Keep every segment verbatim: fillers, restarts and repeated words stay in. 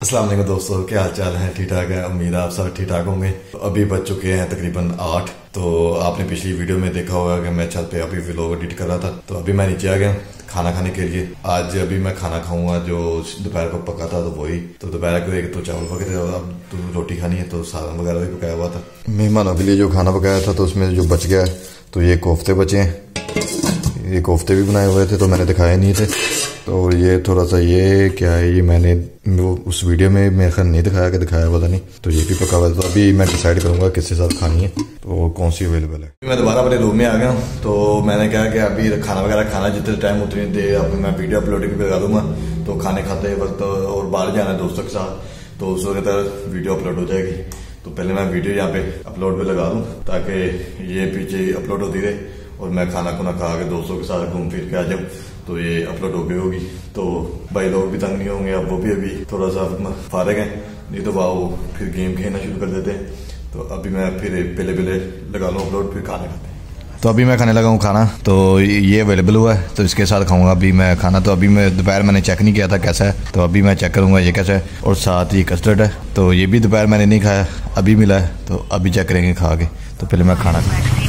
अस्सलाम वालेकुम दोस्तों, क्या हाल चाल है? ठीक ठाक है, उम्मीद है आप सब ठीक ठाक होंगे। तो अभी बज चुके हैं तकरीबन आठ। तो आपने पिछली वीडियो में देखा होगा कि मैं छत पे अभी व्लॉग एडिट कर रहा था। तो अभी मैं नीचे आ गया खाना खाने के लिए। आज अभी मैं खाना खाऊंगा जो दोपहर को पका था, तो वही। तो दोपहर को एक तो चावल पके थे और अब तो रोटी खानी है, तो सालन वगैरह भी पकाया हुआ था। मेहमानों के लिए जो खाना पकाया था तो उसमें जो बच गया है, तो ये कोफ्ते बचे हैं। ये कोफ्ते भी बनाए हुए थे तो मैंने दिखाए नहीं थे। तो ये थोड़ा सा ये क्या है, ये मैंने वो उस वीडियो में मेरे ख्याल नहीं दिखाया कि दिखाया पता नहीं। तो ये भी पका हुआ है। तो अभी मैं डिसाइड करूंगा किसके साथ खानी है, तो कौन सी अवेलेबल है। मैं दोबारा अपने रूम में आ गया। तो मैंने कहा कि अभी खाना वगैरह खाना जितने टाइम उतनी देर अभी मैं वीडियो अपलोडिंग पे लगा दूंगा। तो खाने खाते वक्त और बाहर जाना है दोस्तों के साथ, तो उस वक्त वीडियो अपलोड हो जाएगी। तो पहले मैं वीडियो यहाँ पे अपलोड पे लगा दूँ ताकि ये पीछे अपलोड होती रहे और मैं खाना खुना खा के दोस्तों के साथ घूम फिर के आ जाऊँ, तो ये अपलोड हो गई होगी। तो भाई लोग भी तंग नहीं होंगे। अब वो भी अभी थोड़ा सा फारग है, नहीं तो वो फिर गेम खेलना शुरू कर देते हैं। तो अभी मैं फिर पहले पहले लगा लूँ अपलोड, फिर खाने खाते हैं। तो अभी मैं खाने लगा हूँ खाना। तो ये अवेलेबल हुआ है, तो इसके साथ खाऊंगा अभी मैं खाना। तो अभी मैं दोपहर मैंने चेक नहीं किया था कैसा है, तो अभी मैं चेक करूंगा ये कैसा है। और साथ ही कस्टर्ड है, तो ये भी दोपहर मैंने नहीं खाया, अभी मिला है। तो अभी चेक करेंगे खा के। तो पहले मैं खाना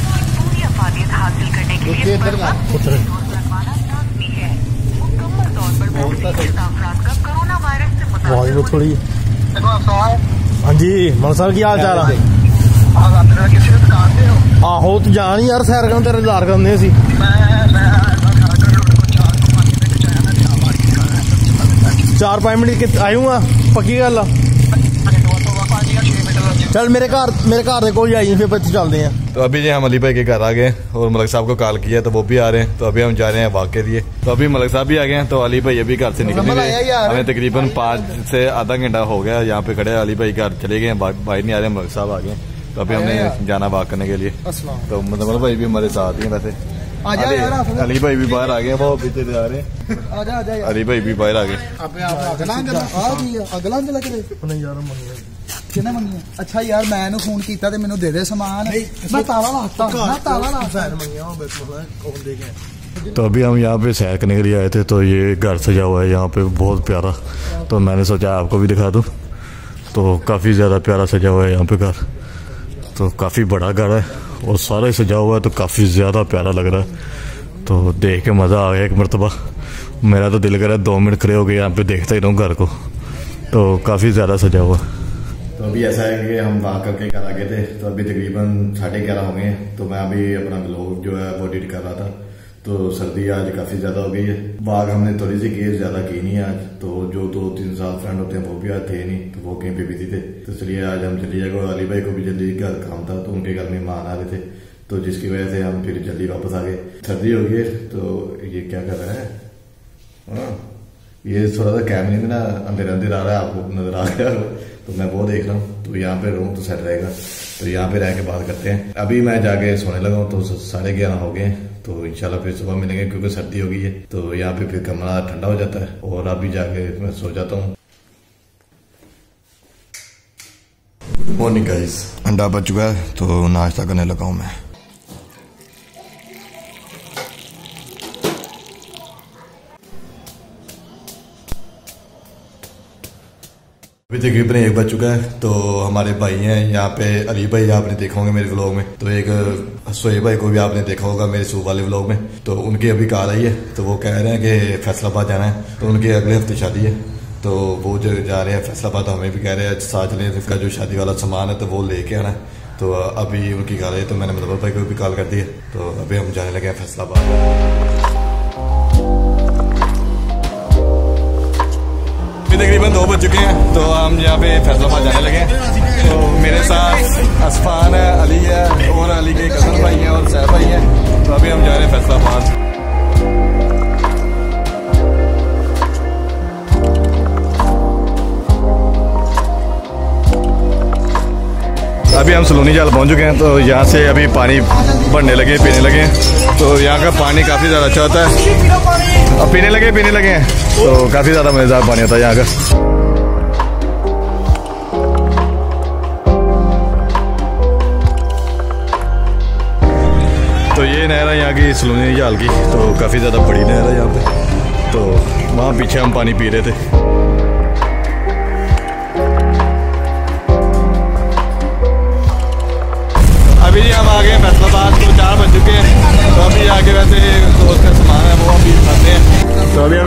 थोड़ी। हाँ जी मन सर, की हाल चाल है? आहो तू जान यार, सैर कर तेरे लार करने सी। चार पांच मिनट आऊंगा, पक्की गल आ। चल मेरे घर मेरे घर को आई, फिर बच्चे चलते हैं। तो अभी जी हम अली भाई के घर आ गए और मलिक साहब को कॉल किया, तो वो भी आ रहे हैं। तो अभी हम जा रहे हैं वॉक के लिए। तो अभी मलिक साहब भी आ गए हैं, तो अली भाई अभी घर से निकल गए। हमें तकरीबन पाँच से आधा घंटा हो गया यहाँ पे खड़े। अली भाई घर चले गए, भाई नहीं आ रहे, मलिक साहब आ गए। तो अभी हमने जाना वॉक करने के लिए। तो मतलब भाई भी हमारे साथ ही वैसे। अली भाई भी बाहर आ गए, वो पीछे से आ रहे हैं। अली भाई भी बाहर आ गए। अच्छा यार मैं फोन किया तो मैंने दे दे सामान, मैं ताला लाता मैं ताला लाता। तो अभी हम यहाँ पे सैर करने के लिए आए थे। तो ये घर सजा हुआ है यहाँ पे बहुत प्यारा। तो मैंने सोचा आपको भी दिखा दूँ। तो काफ़ी ज़्यादा प्यारा सजा हुआ है यहाँ पे घर। तो काफ़ी बड़ा घर है और सारा ही सजा हुआ है, तो काफ़ी ज़्यादा प्यारा लग रहा है। तो देख के मज़ा आ गया एक मरतबा। मेरा तो दिल कर रहा है दो मिनट खड़े हो गए यहाँ पे देखता ही रहूँ घर को। तो काफ़ी ज़्यादा सजा हुआ। तो अभी ऐसा है कि हम वॉक करके घर आ गए थे। तो अभी तकरीबन साढ़े ग्यारह हो गए हैं। तो मैं अभी अपना व्लॉग जो है वो एडिट कर रहा था। तो सर्दी आज काफ़ी ज़्यादा हो गई है। वॉक हमने थोड़ी सी केस ज़्यादा की नहीं आज। तो जो दो तीन साल फ्रेंड होते हैं वो भी आज थे नहीं, तो वो कहीं पे बिजी थे। तो चलिए आज हम चलिए जाएगा। अली भाई को भी जल्दी घर काम था, तो उनके घर में मान आ रहे थे, तो जिसकी वजह से हम फिर जल्दी वापस आ गए। सर्दी हो गई। तो ये क्या कर रहा है? हाँ, ये थोड़ा सा कैमरे में ना अंधेरा अंधेरा आ रहा है, आपको नजर आ गया, तो मैं वो देख रहा हूँ। तो यहाँ पे रहूँ तो सेट रहेगा। तो यहाँ पे रह के बात करते हैं। अभी मैं जाके सोने लगा हूँ, तो साढ़े ग्यारह हो गए। तो इंशाल्लाह फिर सुबह मिलेंगे, क्योंकि सर्दी हो गई है। तो यहाँ पे फिर कमरा ठंडा हो जाता है और अभी जाके मैं सो जाता हूँ। गुड मॉर्निंग गाइस, अंडा बच चुका है, तो नाश्ता करने लगा हूँ मैं। अभी तकरीबन एक बज चुका है। तो हमारे भाई हैं यहाँ पे, अली भाई आपने देखा होगा मेरे व्लॉग में। तो एक सोहेब भाई को भी आपने देखा होगा मेरे सूब वाले व्लॉग में। तो उनकी अभी कॉल आई है, तो वो कह रहे हैं कि फैसलाबाद जाना है। तो उनके अगले हफ्ते शादी है, तो वो जो जा रहे हैं फैसलाबाद। हमें भी कह रहे हैं साथ चले, इसका जो शादी वाला सामान है तो वो लेके आना है। तो अभी उनकी कॉल आई, तो मैंने मतलब भाई को भी कॉल कर दी है। तो अभी हम जाने लगे हैं फैसलाबाद। तकरीबन दो बज चुके हैं, तो हम यहाँ पे फैसलाबाद जाने लगे हैं। तो मेरे साथ असफान है, अली है और अली के कजन भाई हैं और सैफ भाई हैं। तो अभी हम जा रहे हैं फैसलाबाद। अभी हम सलोनी जाल पहुँच चुके हैं। तो यहाँ से अभी पानी भरने लगे, पीने लगे। तो यहाँ का पानी काफ़ी ज़्यादा अच्छा होता है। अब पीने लगे पीने लगे हैं तो काफ़ी ज़्यादा मज़ेदार पानी होता है यहाँ का। तो ये नहर है यहाँ की सलोनी जाल की। तो काफ़ी ज़्यादा बड़ी नहर है यहाँ पे। तो वहाँ पीछे हम पानी पी रहे थे।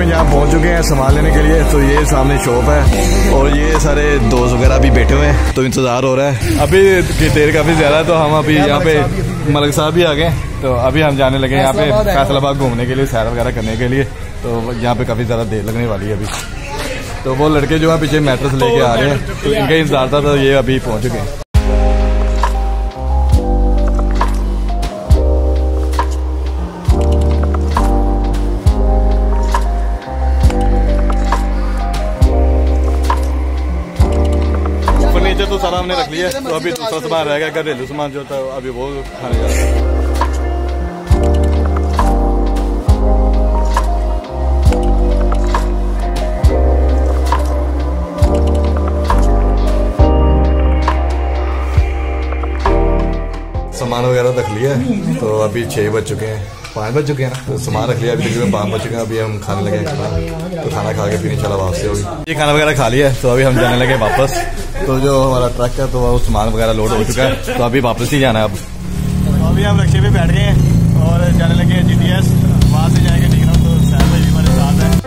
यहाँ पहुँच चुके हैं सामान लेने के लिए। तो ये सामने शॉप है और ये सारे दोस्त वगैरह भी बैठे हुए हैं, तो इंतज़ार हो रहा है। अभी देर काफ़ी ज़्यादा है, तो हम अभी यहाँ पे मलिक साहब भी आ गए। तो अभी हम जाने लगे यहाँ पे फैसलाबाद घूमने के लिए, सैर वगैरह करने के लिए। तो यहाँ पे काफ़ी ज़्यादा देर लगने वाली है अभी। तो वो लड़के जो है पीछे मैट्रेस लेके आ रहे हैं, तो इनका इंतजार था, तो ये अभी पहुँच चुके हैं। तो सारा हमने रख लिया, तो अभी दूसरा सामान रहेगा, घरेलू सामान जो था अभी वो खाने जा रहा है। सामान वगैरह रख लिया, तो अभी छः बज चुके हैं, पाँच बज चुके हैं ना, तो सामान रख लिया, अभी तकरीबन पाँच बज चुके हैं। अभी हम खाने लगे खाना, तो खाना खा के फिर इंशाल्लाह वापसी होगी। ये खाना वगैरह खा लिया, तो अभी हम जाने लगे वापस। तो जो हमारा ट्रक है तो वो सामान वगैरह लोड हो चुका है, तो अभी वापस ही जाना है। अब तो अभी हम रिक्शे पे बैठ गए हैं और जाने लगे हैं जी टी एस, वहाँ से जाएंगे ठीक है। तो साहब भाई हमारे साथ है।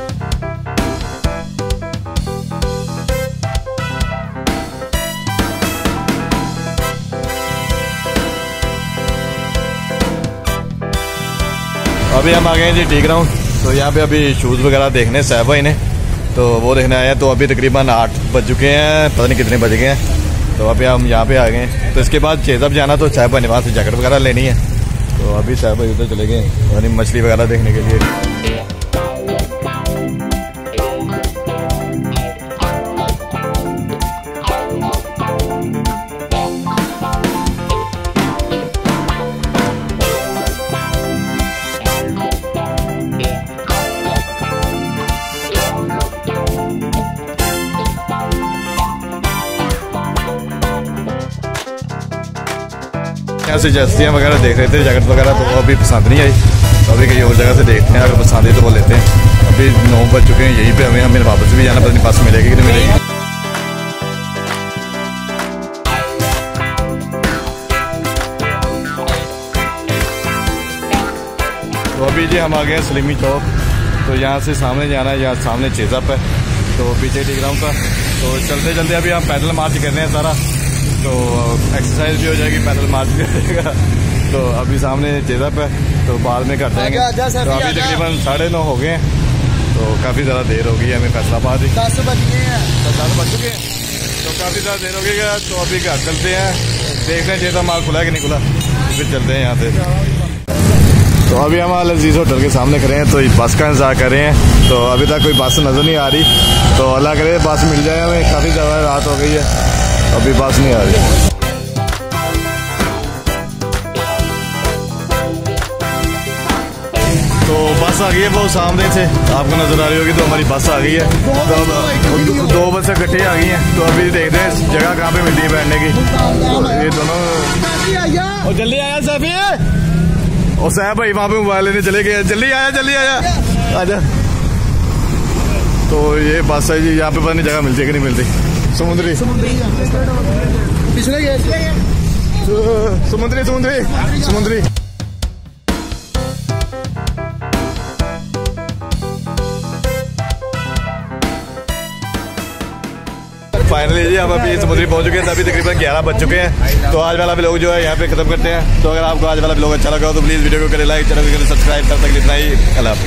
अभी हम आ गए हैं जी टी ग्राउंड। तो यहाँ पे अभी शूज़ वगैरह देखने साहब भाई ने, तो वो देखने आए हैं। तो अभी तकरीबन आठ बज चुके हैं, पता नहीं कितने बज गए हैं। तो अभी हम यहाँ पे आ गए हैं। तो इसके बाद चेज़अप जाना, तो साहब भाई ने वहाँ से जैकेट वगैरह लेनी है। तो अभी साहब भाई उधर चले गए यानी मछली वगैरह देखने के लिए। यहाँ से जस्तियाँ वगैरह देख रहे थे, जैकेट वगैरह, तो वो अभी पसंद नहीं आई। तो अभी कहीं और जगह से देखते हैं, अगर पसंद आई तो वो लेते हैं। अभी नौ बज चुके हैं, यहीं पे हमें हमें वापस भी जाना, पता नहीं बस मिलेगी कि नहीं मिलेगी। तो अभी जी हम आ गए हैं सलीमी चौक। तो यहाँ से सामने जाना है, यहाँ सामने चेज़अप है, तो पीछे टी ग्राउंड का। तो चलते चलते अभी हम पैदल मार्च कर रहे हैं सारा, तो एक्सरसाइज भी हो जाएगी, पैदल मार्च भी हो जाएगा। तो अभी सामने चेज़अप है, तो बाद में कर देंगे। तो अभी तकरीबन साढ़े नौ हो गए हैं, तो काफ़ी ज़्यादा देर हो गई है हमें फैसलाबाद ही। दस बज गए हैं, दस बज चुके हैं, तो काफ़ी ज़्यादा देर हो गई है। तो अभी घर चलते हैं, देखते हैं चेज़अप माल खुला है कि नहीं खुला, फिर चलते हैं यहाँ से। तो अभी हम अल अजीज़ होटल के सामने खड़े हैं, तो बस का इंतजार कर रहे हैं। तो अभी तक कोई बस नज़र नहीं आ रही, तो अल्लाह करे बस मिल जाए हमें। काफ़ी ज़्यादा रात हो गई है, अभी बस नहीं आ रही। तो बस आ गई है वो सामने से, आपको नजर आ रही होगी। तो हमारी बस आ गई है, तो दो बसें इकट्ठी आ गई हैं। तो अभी देखते हैं जगह कहाँ पे मिलती है बैठने की। तो ये दोनों और जल्दी आया सभी, और साहब भाई वहाँ पे मोबाइल लेने चले गए। जल्दी आया जल्दी आया आजा। तो ये बस है जी, यहाँ पे पता नहीं जगह मिलती है कि नहीं मिलती। समुद्री पिछले गए समुद्री समुद्री समुद्री फाइनली जी हम अभी समुद्री पहुंच चुके हैं। अभी तकरीबन ग्यारह बज चुके हैं। तो आज वाला व्लॉग जो है यहाँ पे खत्म करते हैं। तो अगर आपको आज वाला व्लॉग अच्छा लगा हो तो प्लीज़ वीडियो को करें लाइक, चैनल को करें सब्सक्राइब, तब तक इतना ही। अल्लाह।